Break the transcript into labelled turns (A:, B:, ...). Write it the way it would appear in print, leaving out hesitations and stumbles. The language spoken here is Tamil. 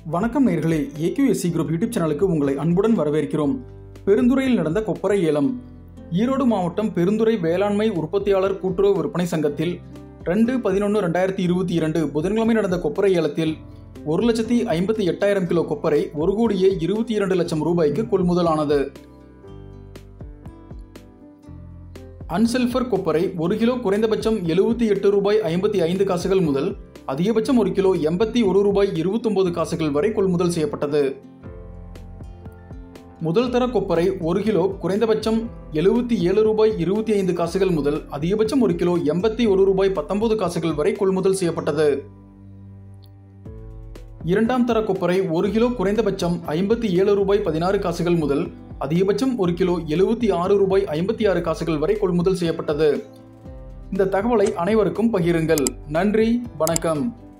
A: வணக்கம் நேயர்களே, ஏக்யூஎஸ்சி குரூப் யூடியூப் சேனலுக்கு உங்களை அன்புடன் வரவேற்கிறோம். பெருந்துறையில் நடந்த கொப்பரை ஏலம். ஈரோடு மாவட்டம் பெருந்துறை வேளாண்மை உற்பத்தியாளர் கூட்டுறவு விற்பனை சங்கத்தில் 2/11/2022 புதன்கிழமை நடந்த கொப்பரை ஏலத்தில் 1,58,000 கிலோ கொப்பரை 1,22,00,000 ரூபாய்க்கு கொள்முதலானது. அன்சல்ஃபர் கொப்பரை 1 கிலோ குறைந்தபட்சம் ₹78.55 முதல் அதிகபட்சம் 1 கிலோ ₹81.29 வரை கொள்முதல் செய்யப்பட்டது. முதல் தர கொப்பரை 1 கிலோ குறைந்தபட்சம் ₹77.25 முதல் அதிகபட்சம் 1 கிலோ ₹81.19 வரை கொள்முதல் செய்யப்பட்டது. இரண்டாம் தர கொப்பரை 1 கிலோ குறைந்தபட்சம் ₹57.16 முதல் அதிகபட்சம் 1 கிலோ ₹76.56 வரை கொள்முதல் செய்யப்பட்டது. இந்த தகவலை அனைவருக்கும் பகிருங்கள். நன்றி, வணக்கம்.